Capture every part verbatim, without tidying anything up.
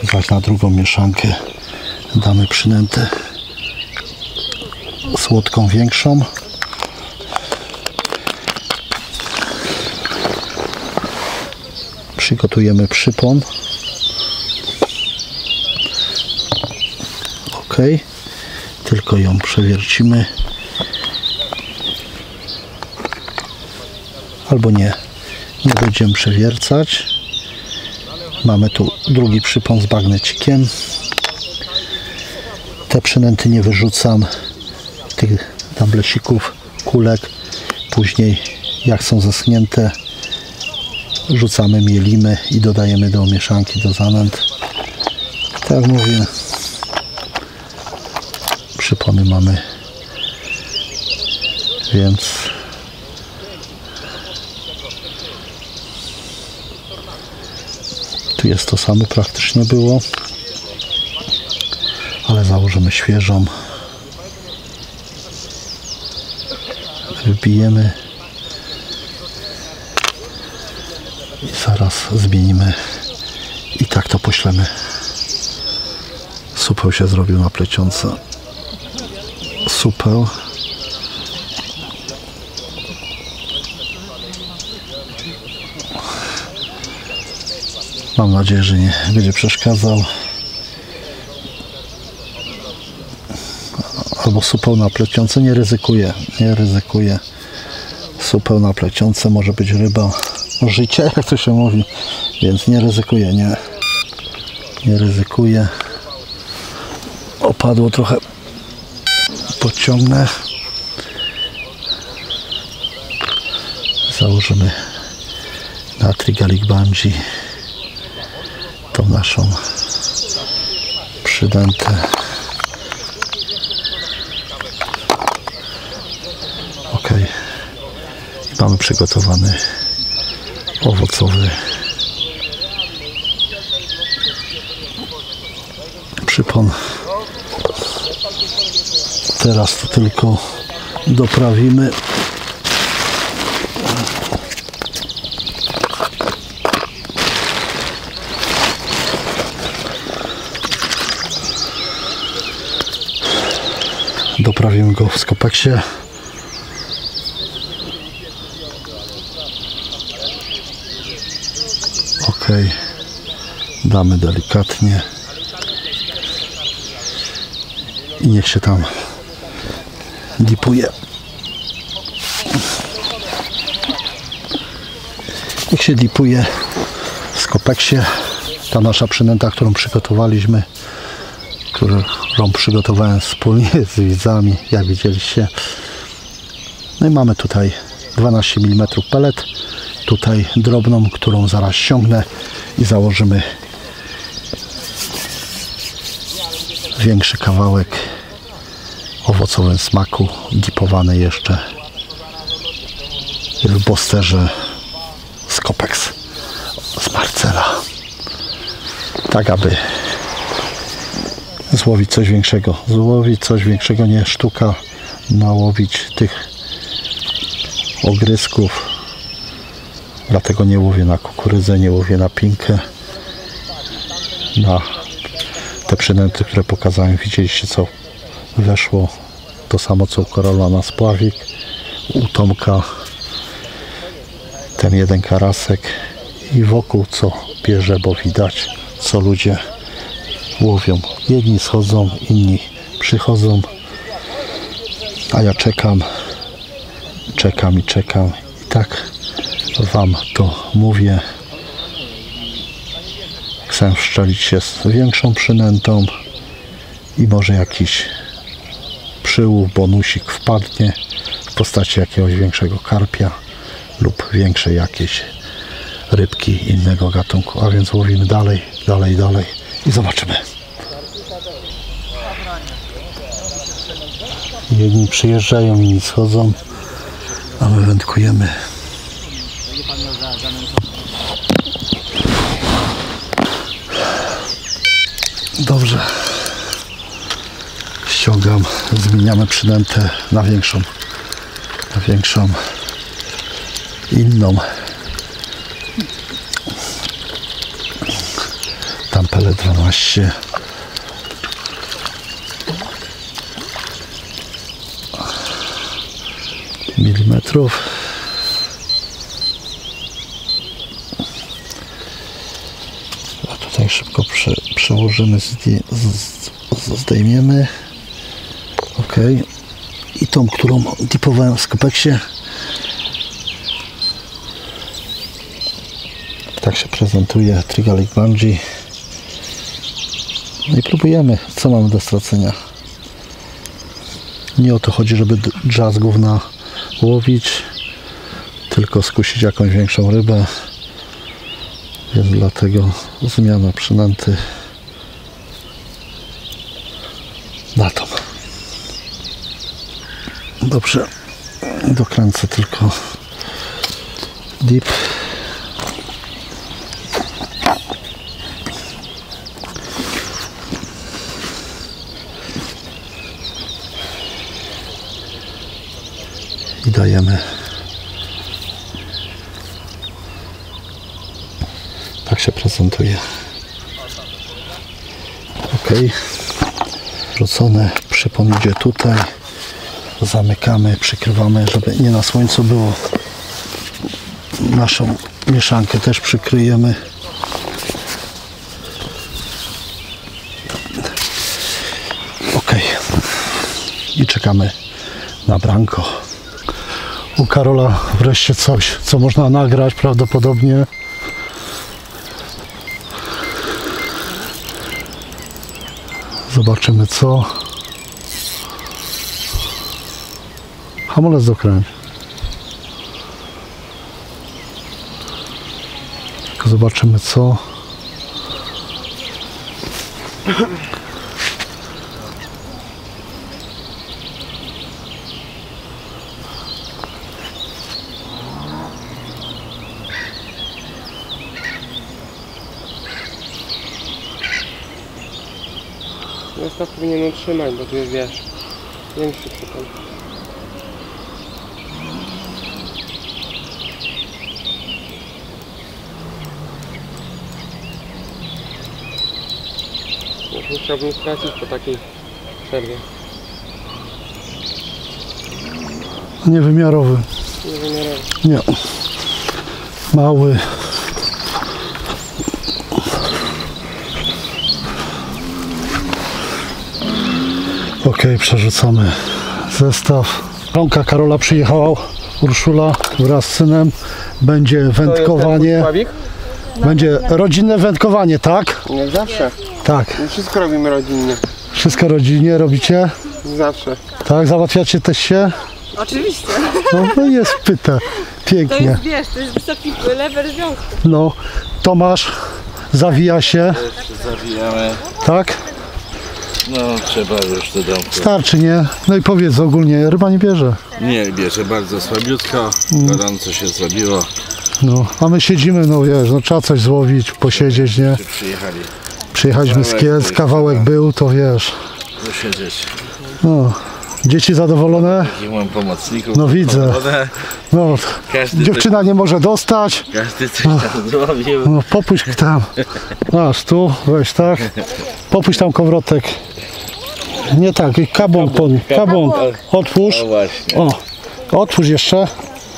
zaś na drugą mieszankę damy przynętę słodką większą. Przygotujemy przypon. Ok, tylko ją przewiercimy. Albo nie, nie będziemy przewiercać. Mamy tu drugi przypon z bagnecikiem. Te przynęty nie wyrzucam, tych damblesików, kulek. Później jak są zaschnięte, rzucamy, mielimy i dodajemy do mieszanki, do zanęt. Tak jak mówię, przypony mamy, więc tu jest to samo praktycznie było, ale założymy świeżą, wybijemy i zaraz zmienimy i tak to poślemy. Supeł się zrobił na plecionce. Supeł. Mam nadzieję, że nie będzie przeszkadzał. Albo supeł na plecionce, nie ryzykuję, nie ryzykuję. Supeł na plecionce, może być ryba życia, jak to się mówi, więc nie ryzykuję, nie, nie ryzykuję. Opadło trochę, podciągnę. Założymy na Trigalic Bungee tą naszą przydętę. Ok, i mamy przygotowany owocowy przypon. Teraz to tylko doprawimy. Doprawimy go w skopeksie. Ok, damy delikatnie i niech się tam dipuje. Niech się dipuje w skopeksie. Ta nasza przynęta, którą przygotowaliśmy, którą przygotowałem wspólnie z widzami, jak widzieliście. No i mamy tutaj dwanaście milimetrów pelet, tutaj drobną, którą zaraz ściągnę i założymy większy kawałek owocowym smaku, dipowany jeszcze w Bosterze Scopex z Marcela, tak aby złowić coś większego, złowić coś większego, nie sztuka nałowić tych ogrysków. Dlatego nie łowię na kukurydzę, nie łowię na pinkę, na te przynęty, które pokazałem. Widzieliście, co weszło, to samo co u Karola na spławik, u Tomka ten jeden karasek i wokół co bierze, bo widać, co ludzie łowią. Jedni schodzą, inni przychodzą, a ja czekam, czekam i czekam i tak wam to mówię. Chcę wszczelić się z większą przynętą i może jakiś przyłów, bonusik wpadnie w postaci jakiegoś większego karpia lub większej jakiejś rybki innego gatunku. A więc łowimy dalej, dalej, dalej i zobaczymy. Jedni przyjeżdżają, inni schodzą, a my wędkujemy. Dobrze. Ściągam, zmieniamy przynętę na większą, na większą, inną. Ta Sampelet dwanaście. Milimetrów. A tutaj szybko prze, przełożymy, zdję, z, z, zdejmiemy. Ok. I tą, którą dipowałem w Skopeksie. Tak się prezentuje Trigalic Bungee. No i próbujemy, co mamy do stracenia. Nie o to chodzi, żeby drzazgów nałowić, tylko skusić jakąś większą rybę. Więc dlatego zmiana przynęty na tą. Dobrze, dokręcę tylko dip. I dajemy. Tak się prezentuje. Ok. Wrzucone, przypon idzie tutaj. Zamykamy, przykrywamy, żeby nie na słońcu było. Naszą mieszankę też przykryjemy. Ok. I czekamy na branko. U Karola wreszcie coś, co można nagrać prawdopodobnie. Zobaczymy co. Hamulec dokręć. Tylko zobaczymy co. Zestaw powinien utrzymać, bo tu jest, wiesz, większy przypon. Nie chciałbym stracić po takiej przerwie. Niewymiarowy. Niewymiarowy. Nie. Mały. Ok, przerzucamy zestaw. Rąka Karola przyjechała, Urszula wraz z synem. Będzie wędkowanie. Będzie rodzinne wędkowanie, tak? Jak zawsze. Tak. My wszystko robimy rodzinnie. Wszystko rodzinnie robicie? Zawsze. Tak, załatwiacie też się? Oczywiście. No, no jest pyta. To Pięknie. jest, wiesz, to jest wysoki level związku. No, Tomasz zawija się. Jeszcze zawijamy. Tak? No trzeba już do domku. Starczy, nie? No i powiedz ogólnie, ryba nie bierze. Nie, bierze bardzo słabiutko. Gorąco się zrobiło. No, a my siedzimy, no wiesz, no trzeba coś złowić, posiedzieć, nie? Czy przyjechali Przyjechaliśmy z Kielc, kawałek był, to wiesz. posiedzieć. No, dzieci zadowolone? I mam pomocników. No widzę. One, No, Każdy dziewczyna nie może dostać. każdy coś tam zrobił. No, popuść tam. Masz tu, weź tak. Popuść tam kołowrotek. Nie tak, kabąk po nim. Kabąk. Otwórz. No właśnie. O, otwórz jeszcze.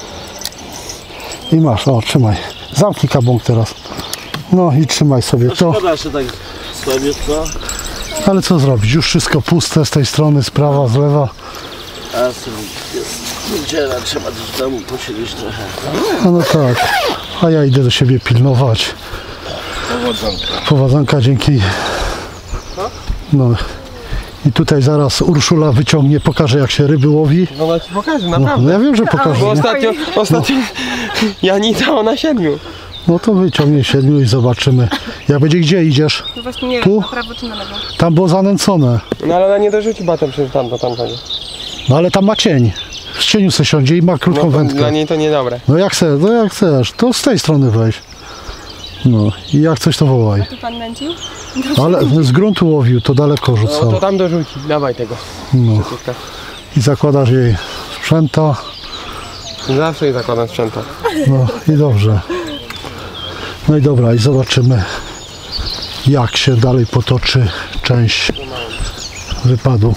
I masz, o, trzymaj. Zamknij kabąk teraz. No i trzymaj sobie to. Szkoda, że tak słabiutko. Ale co zrobić? Już wszystko puste z tej strony, z prawa, z lewa. A sobie jest niedziela, trzeba też w domu posiedzieć trochę. No, no tak. A ja idę do siebie pilnować. Powodzonka. Powodzonka, dzięki. No. I tutaj zaraz Urszula wyciągnie, pokaże jak się ryby łowi. No ona ci pokaże, No, naprawdę. no ja wiem, że pokaże. Bo Nie? ostatnio, ostatnio Janita na siedmiu. No to wyciągnie siedmiu i zobaczymy. Jak będzie, gdzie idziesz? No właśnie nie Tu? wiem, na prawo czy na lewo. Tam było zanęcone. No ale ona nie dorzuci batem przecież tam do tamtego. No ale tam ma cień. W cieniu se siądzie i ma krótką No, to wędkę. dla niej to niedobre. No jak chcesz, no jak chcesz. To z tej strony weź. No i jak coś to wołaj. Tu pan nęcił? Ale z gruntu łowił, to daleko No rzucał. to tam dorzuci, dawaj tego. No. I zakładasz jej sprzęta. Zawsze jej zakładam sprzęta. No i dobrze. No i dobra, i zobaczymy jak się dalej potoczy część wypadu.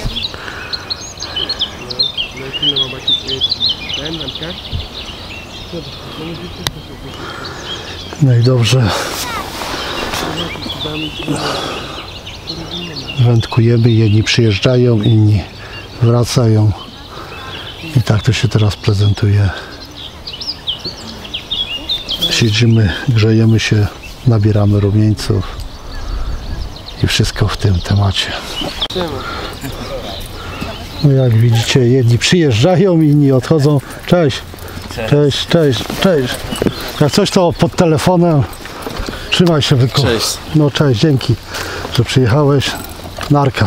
No i dobrze. Wędkujemy, jedni przyjeżdżają, inni wracają. I tak to się teraz prezentuje. Siedzimy, grzejemy się, nabieramy rumieńców i wszystko w tym temacie. No jak widzicie, jedni przyjeżdżają, inni odchodzą. Cześć, cześć, cześć, cześć. Jak coś to pod telefonem. Trzymaj się, Wyku. Cześć. No cześć, dzięki, że przyjechałeś. Narka.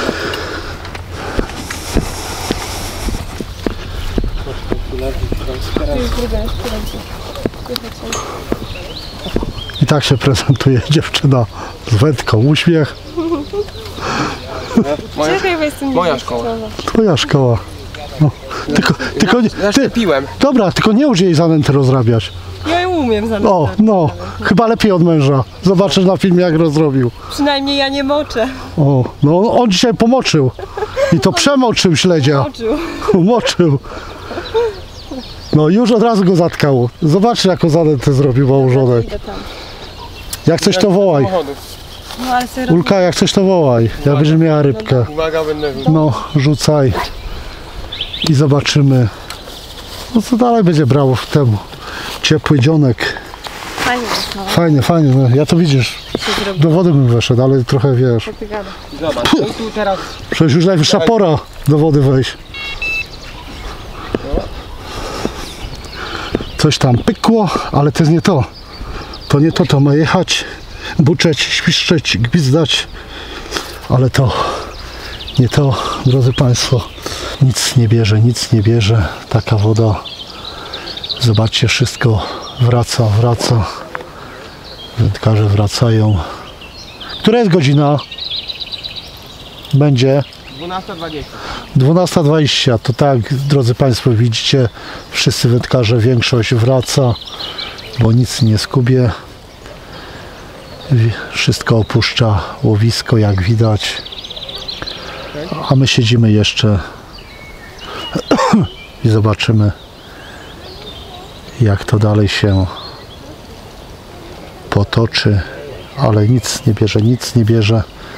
I tak się prezentuje dziewczyna z wędką. Uśmiech. Moja, Czekaj, bo jestem moja niezdrowa. szkoła. Twoja szkoła. No. Tylko, tylko nie, ty, Zaszczepiłem. dobra, tylko nie uż jej zanęty rozrabiać. Ja ją umiem za O, no, chyba lepiej od męża. Zobaczysz na filmie, jak rozrobił. Przynajmniej ja nie moczę. O, no on dzisiaj pomoczył. I to przemoczył śledzia. Moczył. Moczył. No już od razu go zatkało. Zobaczcie, jaką zanętę zrobił małżonek. Idę tam. Jak coś to wołaj. Samochodów. No ale sobie roz... Ulka, jak coś to wołaj. Ja będziesz miała rybkę. Uwaga, będę rzucał. No, rzucaj. I zobaczymy. No co dalej będzie brało w temu. Ciepły dzionek. Fajnie jest, no. Fajnie, fajnie. No, ja to widzisz. Co zrobić? Do wody bym weszedł, ale trochę wiesz. Co ty gadasz? Zobacz, no tu teraz Przecież już najwyższa pora do wody wejść. Coś tam pykło, ale to jest nie to. To nie to, to ma jechać, buczeć, świszczeć, gwizdać. Ale to nie to, drodzy Państwo. Nic nie bierze, nic nie bierze. Taka woda. Zobaczcie, wszystko wraca, wraca. Wędkarze wracają. Która jest godzina? Będzie dwunasta dwadzieścia. dwunasta dwadzieścia. To tak, drodzy Państwo, widzicie, wszyscy wędkarze, większość wraca, bo nic nie skubie. Wi- Wszystko opuszcza łowisko, jak widać. A my siedzimy jeszcze i zobaczymy, jak to dalej się potoczy. Ale nic nie bierze, nic nie bierze.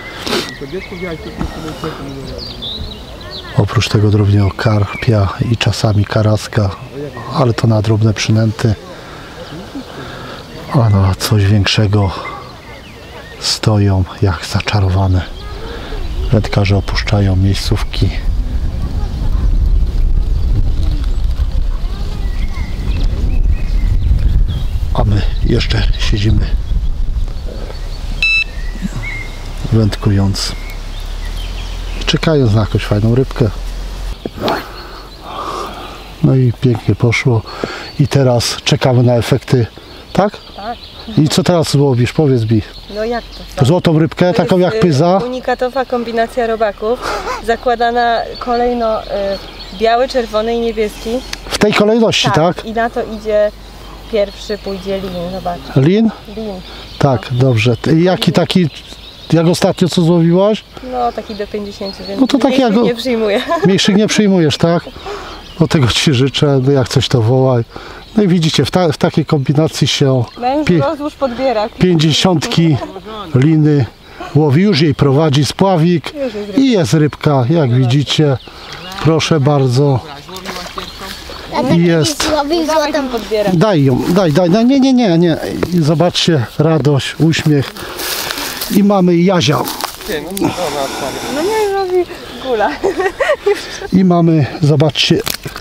Oprócz tego drobnego karpia i czasami karaska, ale to na drobne przynęty. A na coś większego stoją jak zaczarowane. Wędkarze opuszczają miejscówki. A my jeszcze siedzimy, wędkując, czekając na jakąś fajną rybkę. No i pięknie poszło. I teraz czekamy na efekty, tak? Tak. I co teraz łowisz? Powiedz mi. No jak to? Złotą rybkę, To taką jest, jak pyza? y, Unikatowa kombinacja robaków. Zakładana kolejno y, biały, czerwony i niebieski. W tej kolejności, tak? I na to idzie pierwszy, pójdzie lin, zobacz. Lin? Lin. Tak, dobrze. I jaki taki, jak ostatnio co złowiłaś? No taki do pięćdziesięciu, więc No to taki mniejszych jak- nie przyjmuję. Mniejszych nie przyjmujesz, tak? Do tego Ci życzę, no jak coś to wołaj. No i widzicie, w, ta, w takiej kombinacji się Męż Pi- rozłóż podbierak. pięćdziesiątki liny łowi, już jej prowadzi spławik i jest rybka, jak widzicie. Proszę bardzo. I jest. Dawaj ten podbierak. Daj ją, daj, daj, daj. Nie, nie, nie, nie. I zobaczcie, radość, uśmiech. I mamy Jazia. Ty, no co ona odpali? No nie, robi gula. I mamy, zobaczcie,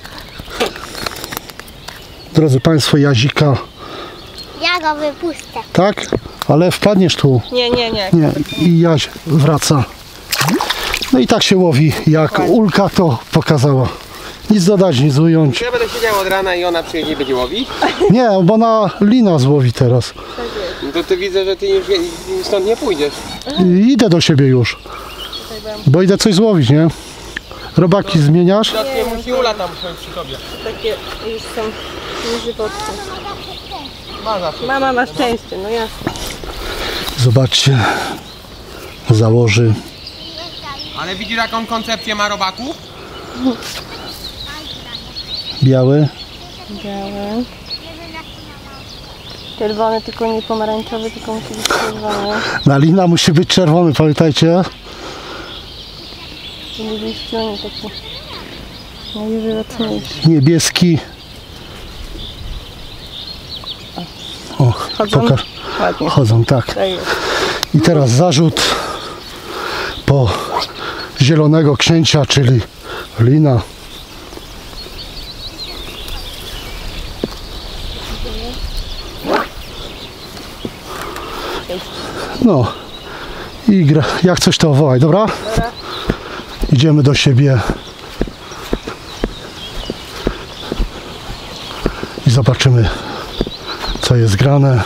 drodzy Państwo, Jazika, Ja go wypuszczę. tak? Ale wpadniesz tu. Nie, nie, nie. Nie, i Jaś wraca. No i tak się łowi, jak Ulka to pokazała. Nic dodać, nic ująć. Ja będę siedział od rana i ona przyjedzie i będzie łowić. Nie, bo ona lina złowi teraz. No to ty widzę, że ty już wie- stąd nie pójdziesz. I idę do siebie już, bo idę coś złowić, nie? Robaki zmieniasz? Dodatnie musi Ula tam przy tobie. Takie już są nieżywotne. Ma zawsze. Mama ma szczęście, no jasne. Zobaczcie, założy. Ale widzisz jaką koncepcję ma robaków? Biały. Biały. Czerwony, tylko nie pomarańczowy, tylko musi być czerwony. Malina musi być czerwony, pamiętajcie. Żeby liściu nie taki najżywotniejszy. Niebieski. O, Chodzą? pokaż. Ładnie. Chodzą, tak. Tak jest. I teraz zarzut po zielonego księcia, czyli lina. No i gra. Jak coś to wołaj, dobra? Dobra. Idziemy do siebie i zobaczymy, co jest grane.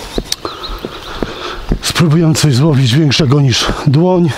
Spróbujemy coś złowić większego niż dłoń.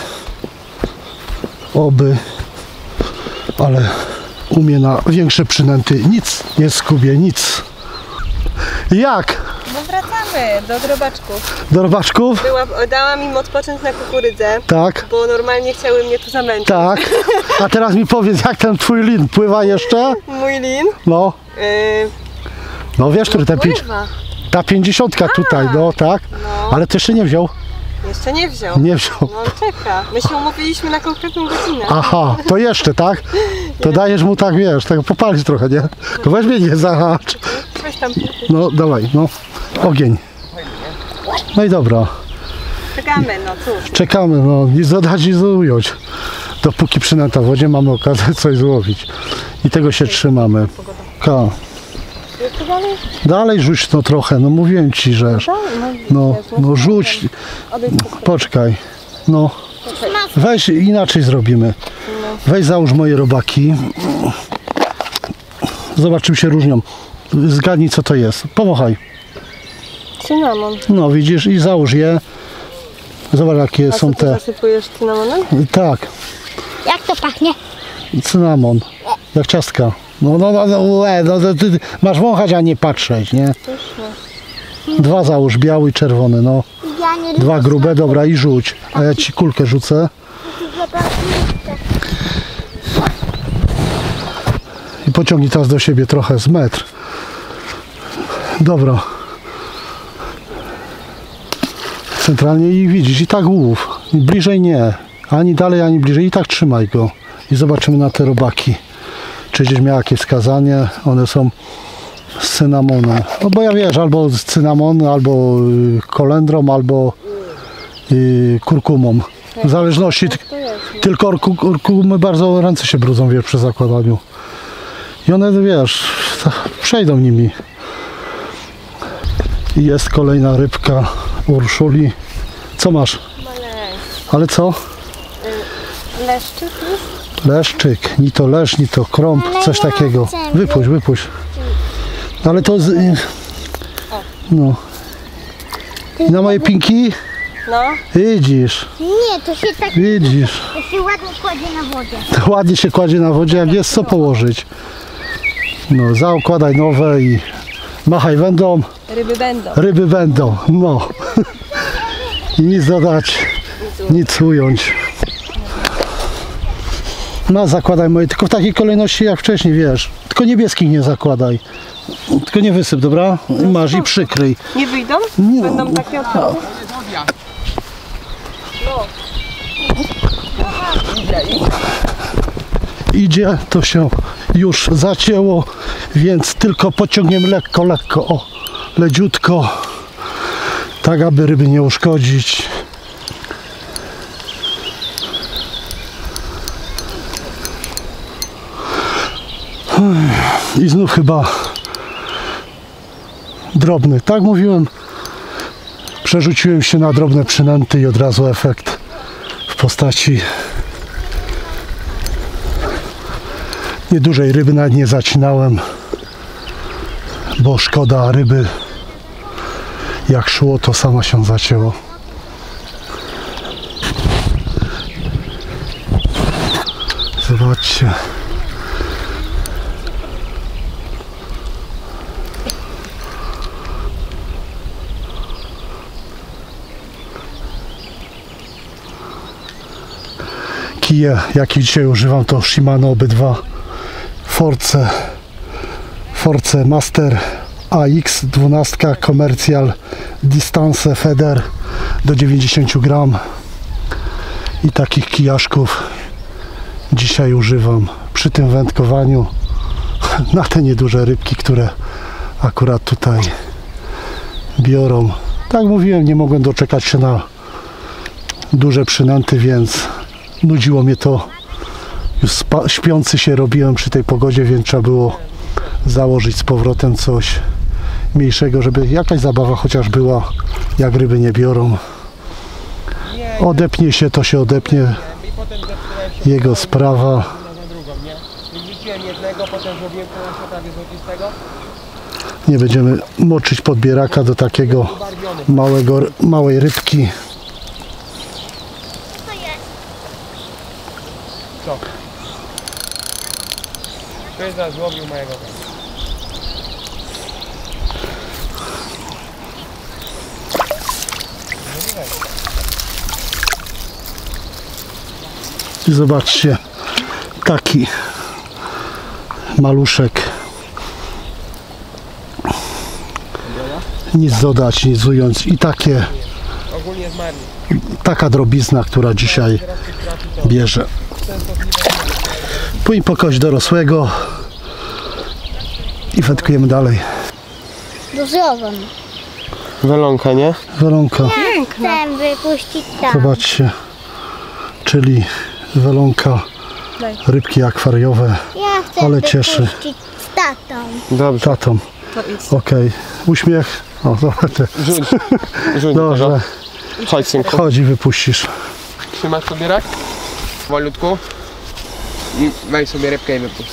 Oby, ale umie na większe przynęty nic nie skubie, nic. Jak? No wracamy do drobaczków. Do robaczków? Była, dałam im odpocząć na kukurydzę, Tak, bo normalnie chciały mnie tu zamęczyć. tak. A teraz mi powiedz, jak ten twój lin pływa jeszcze? Mój lin No, yy, no wiesz, który ten pięć, pływa. ta pięćdziesiątka tutaj, no tak. No, Ale ty jeszcze nie wziął? jeszcze nie wziął. Nie wziął. No on czeka. My się umówiliśmy na konkretną godzinę. Aha, to jeszcze, tak? To dajesz mu tak, wiesz, tak popalić trochę, nie? To weź mnie nie zahacz. Weź tam, No, dawaj, no. Ogień. No i dobra. czekamy, no cóż. Czekamy, no. Nic dodać, nic ująć. Dopóki przynęta w wodzie, mamy okazję coś złowić. I tego się trzymamy. Ka. Jeszcze dalej? Dalej rzuć no trochę, no mówiłem ci, że... No, no rzuć. Odejdź Poczekaj. No. Weź, inaczej zrobimy. Weź załóż moje robaki. Zobacz, czym się różnią. Zgadnij, co to jest. Pomachaj. cynamon. No widzisz, i załóż je. Zobacz, jakie A co są ty te. zasypujesz cynamonem? Tak, Jak to pachnie? cynamon. Jak ciastka. No, no, no, no, łe, no to ty masz wąchać, a nie patrzeć, nie? Dwa załóż, biały i czerwony, no. Ja nie Dwa grube, dobra, i rzuć. A ja ci kulkę rzucę. I pociągnij teraz do siebie trochę, z metr. Dobra. Centralnie i widzisz, i tak łów. Bliżej nie. Ani dalej, ani bliżej. I tak trzymaj go. I zobaczymy na te robaki. Czy gdzieś miał jakieś wskazanie. One są z cynamonem. No bo ja wiesz, albo z cynamonu, albo y, kolendrą, albo y, kurkumą. W zależności. T- tylko kurku- kurkumy bardzo ręce się brudzą, wiesz, przy zakładaniu. I one, wiesz, przejdą nimi. I jest kolejna rybka Urszuli. Co masz? Maleńki. Ale co? Leszczyk jest? Leszczyk. Ni to lesz, ni to krąb, Ale coś ja takiego. chcę. Wypuść, wypuść. Ale to... Z... No. I na moje pinki? No. Widzisz, Nie, to się tak widzisz. to się ładnie kładzie na wodzie. To ładnie się kładzie na wodzie, jak jest co położyć. No, zaokładaj nowe i machaj wędą. Ryby będą. Ryby będą, no. I nic dodać, nic ująć. No, zakładaj moje, tylko w takiej kolejności jak wcześniej, wiesz. Tylko niebieskich nie zakładaj. Tylko nie wysyp, dobra? I masz i przykryj. Nie wyjdą? Nie. Będą takie otwory? No. Idzie, to się już zacięło, więc tylko pociągniemy lekko, lekko, o, leciutko, tak aby ryby nie uszkodzić. I znów chyba drobny, tak mówiłem, przerzuciłem się na drobne przynęty i od razu efekt w postaci niedużej ryby, nawet nie zacinałem, bo szkoda ryby, jak szło, to sama się zacięło. Zobaczcie. kije, jakich dzisiaj używam, to Shimano obydwa. Force, Force Master A X dwanaście Commercial Distance Feder do dziewięćdziesiąt gram. I takich kijaszków dzisiaj używam przy tym wędkowaniu na te nieduże rybki, które akurat tutaj biorą. Tak mówiłem, nie mogłem doczekać się na duże przynęty, więc nudziło mnie to. Już spa- śpiący się robiłem przy tej pogodzie, więc trzeba było założyć z powrotem coś mniejszego, żeby jakaś zabawa chociaż była, jak ryby nie biorą. Odepnie się, to się odepnie. Jego sprawa. Wrzuciłem jednego, potem zrobiłem koło prawie złotistego. Nie będziemy moczyć podbieraka do takiego małego, małej rybki. Co? Ktoś zaraz złowił mojego. I zobaczcie, taki maluszek. Nic dodać, nic ująć. I takie, Ogólnie zmarli. taka drobizna, która dzisiaj bierze. Płyń po kość dorosłego i wędkujemy dalej. Dozową. Welonka, nie? Welonka, Chcę wypuścić tam. zobaczcie, czyli welonka, rybki akwariowe, Ja chcę ale cieszy. wypuścić z tatą. Dobrze. tatą. To idź. Okej, uśmiech. O, zobaczcie. Rzuć. Rzuć Dobrze, tego. Chodź, synku. chodź i wypuścisz. Trzymasz podbierak? Wolutku. I weź sobie rybkę i wypuść.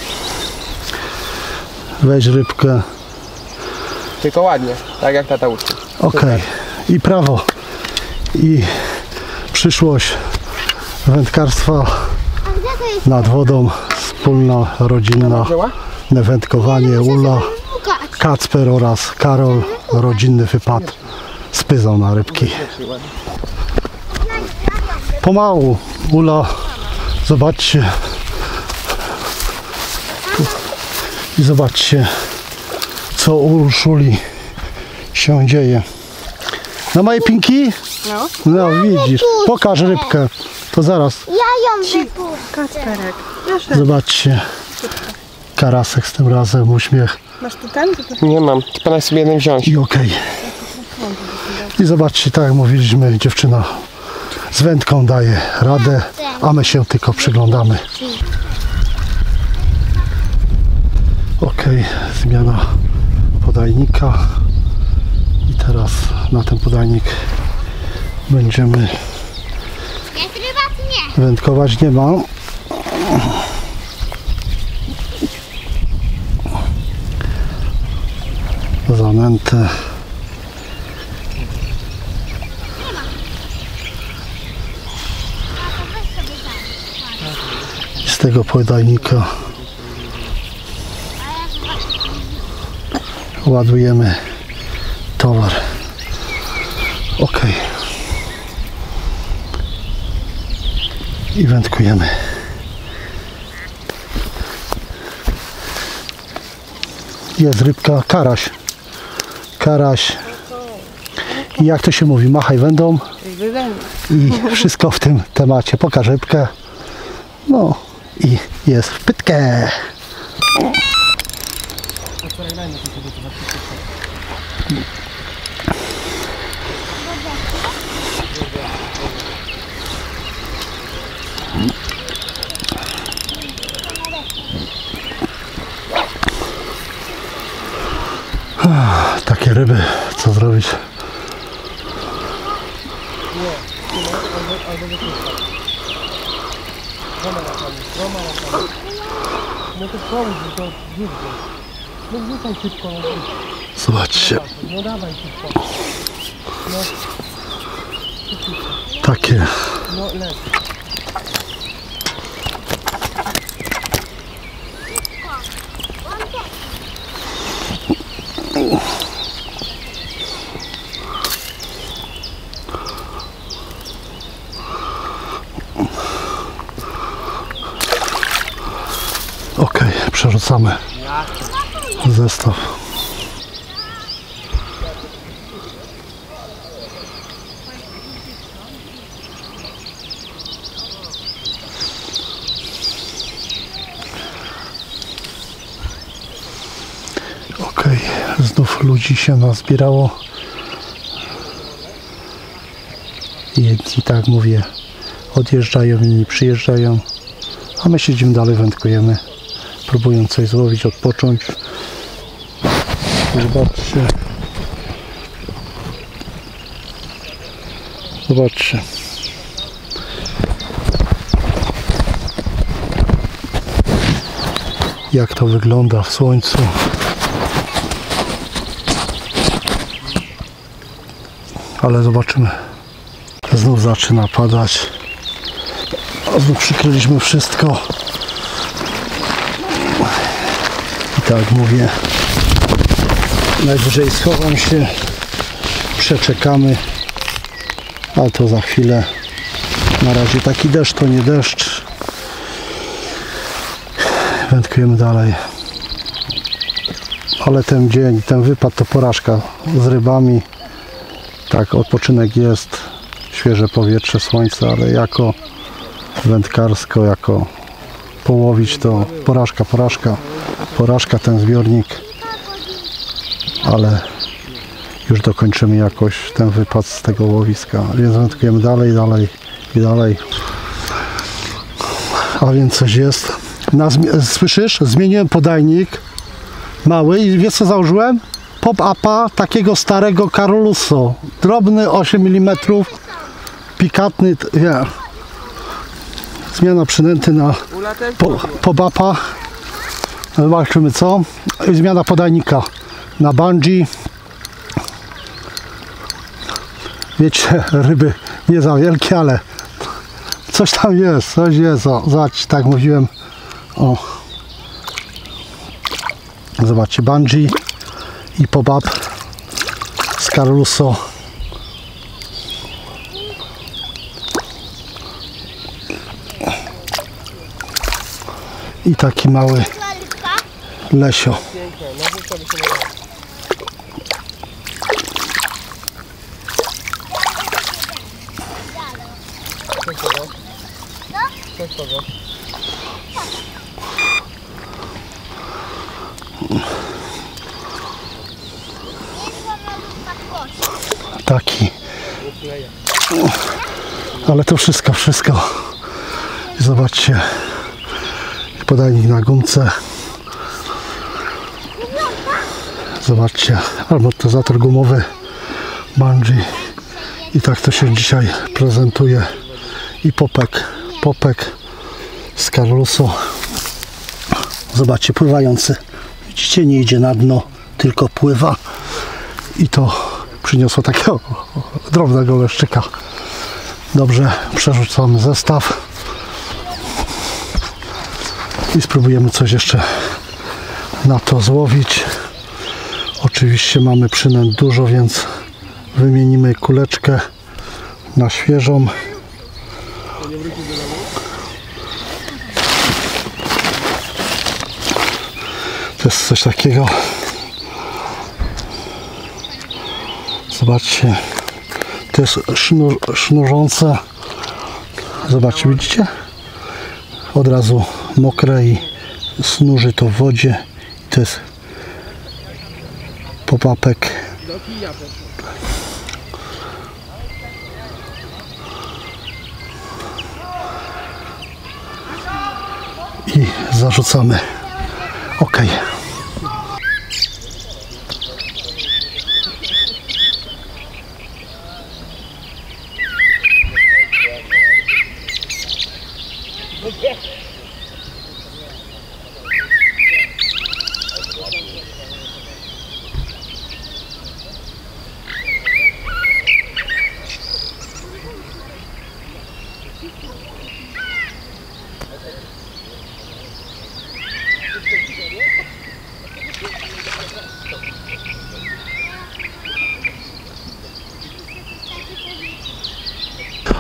Weź rybkę. Tylko ładnie, tak jak tata uczył. Okej. I prawo. I przyszłość wędkarstwa A gdzie to jest nad wodą. Wspólna, rodzinna Wzięła? wędkowanie. Ula, Łukasz? Kacper oraz Karol. Rodzinny wypad z pyzą na rybki. Pomału. Ula, zobaczcie. I zobaczcie, co u Urszuli się dzieje. Na moje pinki? No. No widzisz, pokaż rybkę. To zaraz, Ja ją wypuszczę. Kacperek. Proszę. zobaczcie. Karasek z tym razem, uśmiech Masz tu ten? To Nie mam. Ty powinnaś sobie jeden wziąć. i okej. I zobaczcie, tak jak mówiliśmy, dziewczyna z wędką daje radę, a my się tylko przyglądamy. Okej, zmiana podajnika. I teraz na ten podajnik będziemy Jest ryba czy nie? wędkować. Nie ma. Zanętę. I z tego podajnika ładujemy towar. Ok. I wędkujemy. Jest rybka, karaś. Karaś. I jak to się mówi, machaj wędą. I wszystko w tym temacie. Pokaż rybkę. No i jest w pytkę. Takie ryby, co zrobić? No to pomóż, to rzuć go. No rzucaj szybko na dół. Zobaczcie, No dawaj szybko. takie No leć. Czekamy. Zestaw. Okej, znów ludzi się nazbierało. Jedni, tak mówię, odjeżdżają, inni przyjeżdżają, a my siedzimy dalej, wędkujemy, próbując coś złowić, odpocząć. Zobaczcie. Zobaczcie. Jak to wygląda w słońcu. Ale zobaczymy. Znów zaczyna padać. Znów przykryliśmy wszystko. I tak mówię, najwyżej schowam się, przeczekamy, ale to za chwilę. Na razie taki deszcz to nie deszcz. Wędkujemy dalej. Ale ten dzień, ten wypad to porażka z rybami. Tak, odpoczynek jest, świeże powietrze, słońce, ale jako wędkarsko, jako połowić to porażka, porażka, porażka ten zbiornik, ale już dokończymy jakoś ten wypad z tego łowiska, więc wędkujemy dalej, dalej i dalej. A więc coś jest. Na, słyszysz? Zmieniłem podajnik mały i wiesz co założyłem? Pop-upa takiego starego Caroluso, drobny osiem milimetrów, pikantny, ja. Zmiana przynęty na pop-upa, zobaczymy co, i zmiana podajnika na bungee. Wiecie, ryby nie za wielkie, ale coś tam jest, coś jest, o, zobaczcie, tak mówiłem, o, zobaczcie, bungee i pop-up z Caroluso. I taki mały lesio. Taki. Ale to wszystko, wszystko. Zobaczcie. Podajnik na gumce. Zobaczcie. Amortyzator gumowy. Bungee. I tak to się dzisiaj prezentuje. I popek. Popek z Caroluso. Zobaczcie, pływający. Widzicie, nie idzie na dno, tylko pływa. I to przyniosło takiego drobnego leszczyka. Dobrze, przerzucamy zestaw i spróbujemy coś jeszcze na to złowić. Oczywiście mamy przynęt dużo, więc wymienimy kuleczkę na świeżą. To jest coś takiego. Zobaczcie, to jest sznur, sznurzące. Zobaczcie, widzicie? Od razu mokre i snuży to w wodzie. To jest popapek. I zarzucamy. Ok.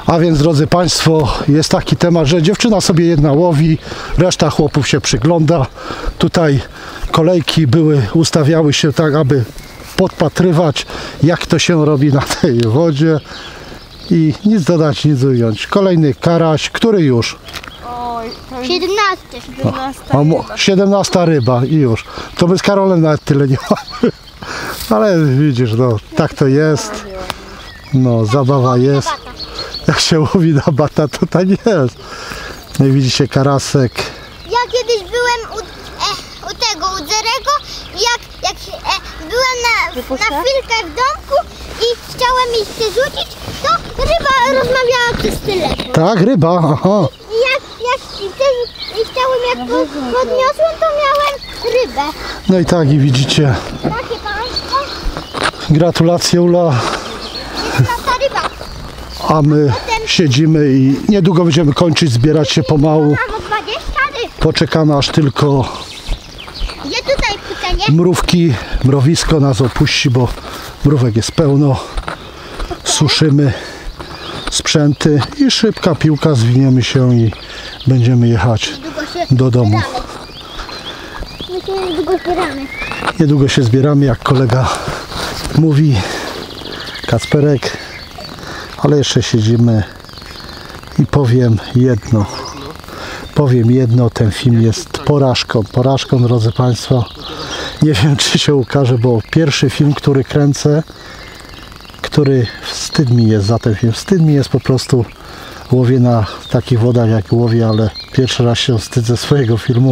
A więc, drodzy Państwo, jest taki temat, że dziewczyna sobie jedna łowi, reszta chłopów się przygląda. Tutaj kolejki były, ustawiały się tak, aby podpatrywać, jak to się robi na tej wodzie. I nic dodać, nic ująć. Kolejny karaś, który już? Oj, to jest siedemnasty. siedemnasta O, mo- ryba. siedemnasta ryba i już. To my z Karolem nawet tyle nie mamy. Ale widzisz, no tak to jest. No, zabawa jest. Jak się łowi na bata, to tak jest. No i widzicie karasek. Ja kiedyś byłem u, e, u tego, u Zerego, jak, jak e, byłem na, Wypuszcza? na chwilkę w domku i chciałem iść się rzucić, to ryba rozmawiała przez telefon. Tak, ryba, aha. I jak, jak i też, i chciałem, jak po, podniosłem, to miałem rybę. No i tak, i widzicie. Takie państwo, Gratulacje, Ula. siedemnasta ryba. A my siedzimy i niedługo będziemy kończyć, zbierać się pomału. Mamo, dwadzieścia ryb. Poczekamy, aż tylko Gdzie tutaj pytanie? mrówki, mrowisko nas opuści, bo mrówek jest pełno. Suszymy sprzęty i szybka piłka, zwiniemy się i będziemy jechać Długo się do domu. zbieramy. My się niedługo zbieramy. Niedługo się zbieramy, jak kolega mówi, Kacperek, ale jeszcze siedzimy i powiem jedno. Powiem jedno, ten film jest porażką. Porażką, drodzy Państwo. Nie wiem, czy się ukaże, bo pierwszy film, który kręcę, który wstyd mi jest za ten film. Wstyd mi jest po prostu, łowię na takich wodach, jak łowię, ale pierwszy raz się wstydzę swojego filmu.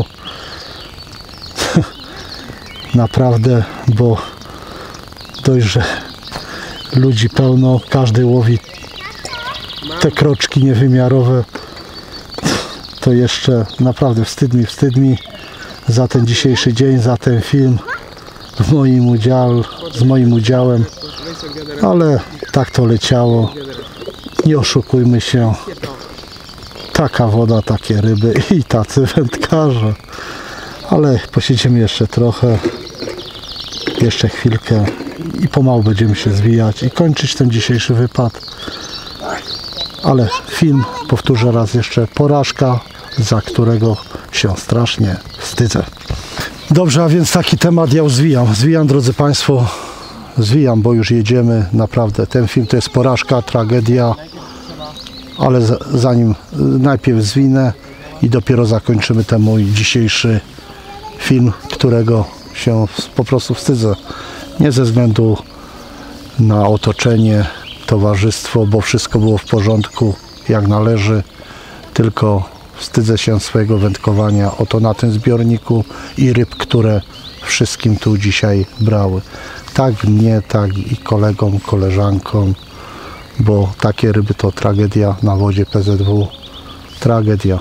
Naprawdę, bo dość, że ludzi pełno, każdy łowi te kroczki niewymiarowe, to jeszcze naprawdę wstyd mi, wstyd mi za ten dzisiejszy dzień, za ten film w moim udziale, z moim udziałem, ale tak to leciało, nie oszukujmy się, taka woda, takie ryby i tacy wędkarze, ale posiedzimy jeszcze trochę, jeszcze chwilkę i pomału będziemy się zwijać i kończyć ten dzisiejszy wypad. Ale film, powtórzę raz jeszcze, porażka, za którego się strasznie wstydzę. Dobrze, a więc taki temat ja już zwijam. Zwijam, drodzy Państwo, zwijam, bo już jedziemy. Naprawdę, ten film to jest porażka, tragedia, ale za- zanim najpierw zwinę i dopiero zakończymy ten mój dzisiejszy film, którego się po prostu wstydzę. Nie ze względu na otoczenie, towarzystwo, bo wszystko było w porządku, jak należy, tylko wstydzę się swojego wędkowania, oto na tym zbiorniku i ryb, które wszystkim tu dzisiaj brały. Tak mnie, tak i kolegom, koleżankom, bo takie ryby to tragedia na wodzie P Z W. Tragedia.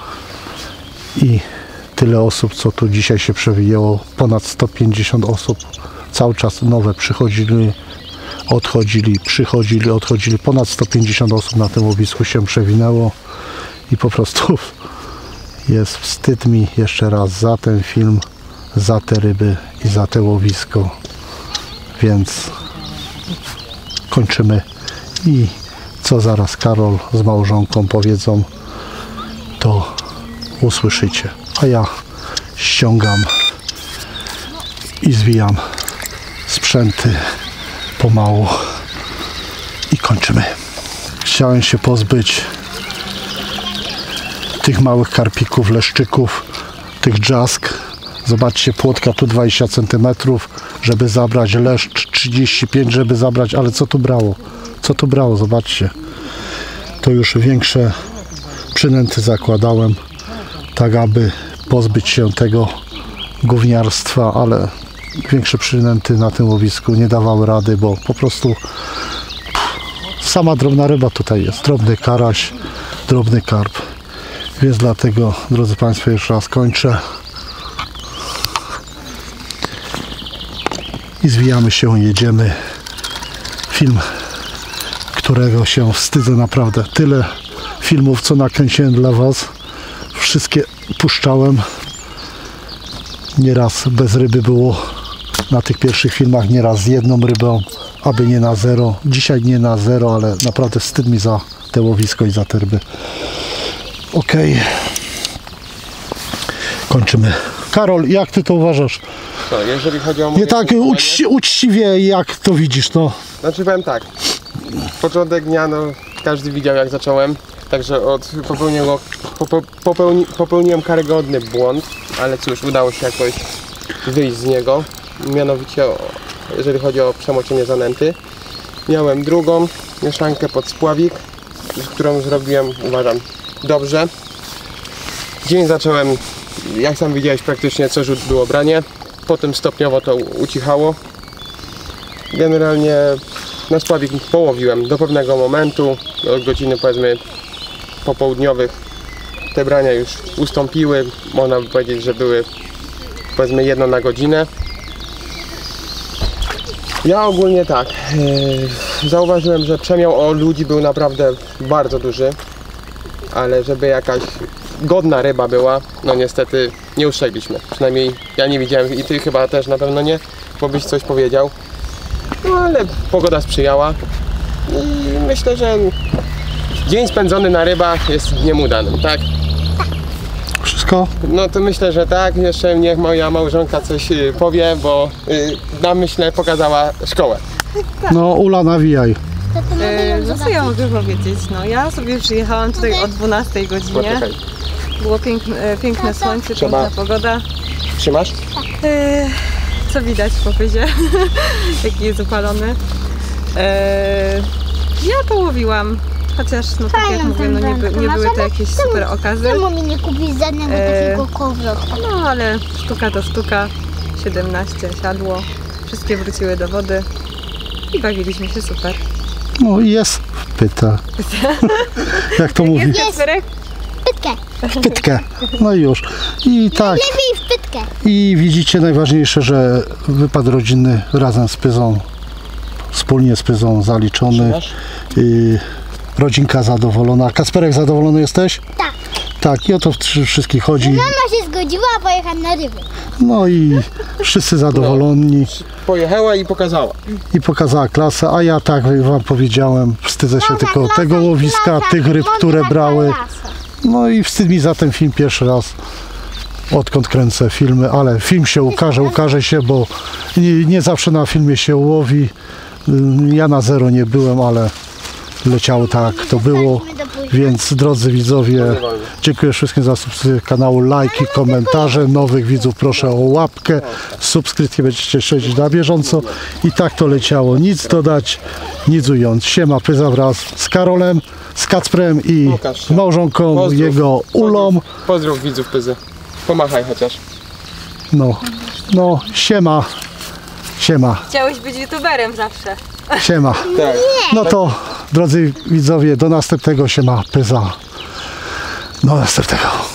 I tyle osób, co tu dzisiaj się przewijało, ponad sto pięćdziesiąt osób, cały czas nowe przychodzili, odchodzili, przychodzili, odchodzili, ponad sto pięćdziesiąt osób na tym łowisku się przewinęło i po prostu jest wstyd mi jeszcze raz za ten film, za te ryby i za te łowisko, więc kończymy i co zaraz Karol z małżonką powiedzą, to usłyszycie, a ja ściągam i zwijam sprzęty pomału i kończymy. Chciałem się pozbyć tych małych karpików, leszczyków, tych dżask. Zobaczcie, płotka tu dwadzieścia centymetrów, żeby zabrać, leszcz trzydzieści pięć, żeby zabrać, ale co tu brało? Co tu brało? Zobaczcie. To już większe przynęty zakładałem, tak aby pozbyć się tego gówniarstwa, ale większe przynęty na tym łowisku nie dawały rady, bo po prostu sama drobna ryba tutaj jest, drobny karaś, drobny karp, więc dlatego, drodzy Państwo, jeszcze raz kończę i zwijamy się, jedziemy. Film, którego się wstydzę naprawdę, tyle filmów, co nakręciłem dla Was, wszystkie puszczałem, nieraz bez ryby było na tych pierwszych filmach, nieraz z jedną rybą, aby nie na zero. Dzisiaj nie na zero, ale naprawdę wstyd mi za te łowisko i za te ryby. Okej. Kończymy. Karol, jak ty to uważasz? Co, jeżeli chodzi o Nie moje tak punktowanie, uczci, uczciwie, jak to widzisz, no. Znaczy powiem tak, początek dnia, no każdy widział jak zacząłem, także od popełniłem, pope, popełni, popełniłem karygodny błąd, ale cóż, udało się jakoś wyjść z niego, mianowicie o, jeżeli chodzi o przemoczenie zanęty. Miałem drugą mieszankę pod spławik, którą zrobiłem, uważam, dobrze. Dzień zacząłem, jak sam widziałeś, praktycznie co rzut było branie, potem stopniowo to ucichało. Generalnie na spławik połowiłem do pewnego momentu, od godziny powiedzmy popołudniowych te brania już ustąpiły, można by powiedzieć, że były powiedzmy jedno na godzinę. Ja ogólnie tak, yy, zauważyłem, że przemiał o ludzi był naprawdę bardzo duży, ale żeby jakaś godna ryba była, no niestety nie uszczegliśmy, przynajmniej ja nie widziałem i ty chyba też na pewno nie, bo byś coś powiedział. No ale pogoda sprzyjała i myślę, że dzień spędzony na rybach jest dniem udanym, tak? Wszystko? No to myślę, że tak. Jeszcze niech moja małżonka coś y, powie, bo y, nam myślę pokazała szkołę. No, Ula, nawijaj. To ty E, mogę no co ja mogę powiedzieć? No ja sobie przyjechałam tutaj o dwunastej godzinie. Poczekaj, Było piękne, piękne słońce, Trzeba- piękna pogoda. trzymasz? E, co widać po pyzie? Jaki jest upalony. E, ja połowiłam. Chociaż, no tak jak Fajną mówię, no nie, by, nie były to jakieś super okazy. Czemu mi nie kupić żadnego E, takiego kowrotka? No ale sztuka to sztuka. siedemnaście siadło. Wszystkie wróciły do wody. I bawiliśmy się super. No i jest pyta. Jak to mówi? Jest Kacperek? Pytkę. Pytkę. No i już. I tak. Lepiej w pytkę. I widzicie najważniejsze, że wypad rodzinny razem z Pyzą, wspólnie z Pyzą zaliczony. Trzymasz? I rodzinka zadowolona. Kasperek, zadowolony jesteś? Tak. Tak, i o to w- wszystkich chodzi. Mama się zgodziła pojechać na ryby. No i wszyscy zadowoleni. Pojechała i pokazała. I pokazała klasę, a ja tak jak wam powiedziałem, wstydzę się tylko Klasa, tego łowiska, klasa, tych ryb, mądra które brały. klasa. No i wstyd mi za ten film pierwszy raz, odkąd kręcę filmy, ale film się ukaże, ukaże się, bo nie, nie zawsze na filmie się łowi. Ja na zero nie byłem, ale leciało tak, to było. Więc drodzy widzowie, dziękuję wszystkim za subskrypcję kanału, lajki, komentarze. Nowych widzów proszę o łapkę, subskrypcję, będziecie śledzić na bieżąco. I tak to leciało, nic dodać, nic ująć. Siema, Pyza wraz z Karolem, z Kacprem i Pokaż się. małżonką, Pozdrów. jego Ulą. Pozdrów, pozdrów widzów Pyzy. Pomachaj chociaż. No, no, siema, siema, Chciałeś być youtuberem zawsze. siema. Tak. No to, drodzy widzowie, do następnego, siema, Pyza. Do następnego.